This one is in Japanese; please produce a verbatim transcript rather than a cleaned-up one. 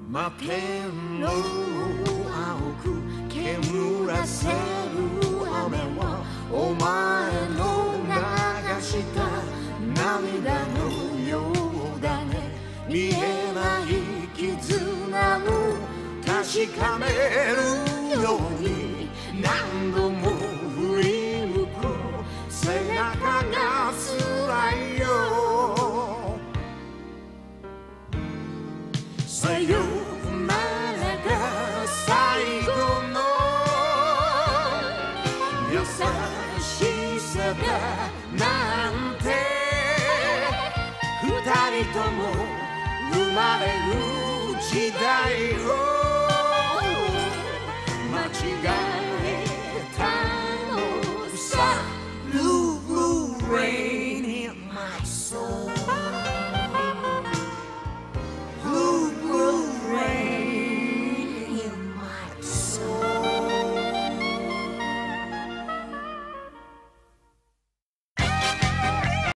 摩天楼青く煙らせる雨はお前の流した涙のようだね。見えない絆を確かめるように何度も振り向く背中が辛いよ。さよならが最後の優しさだなんて二人とも生まれる時代を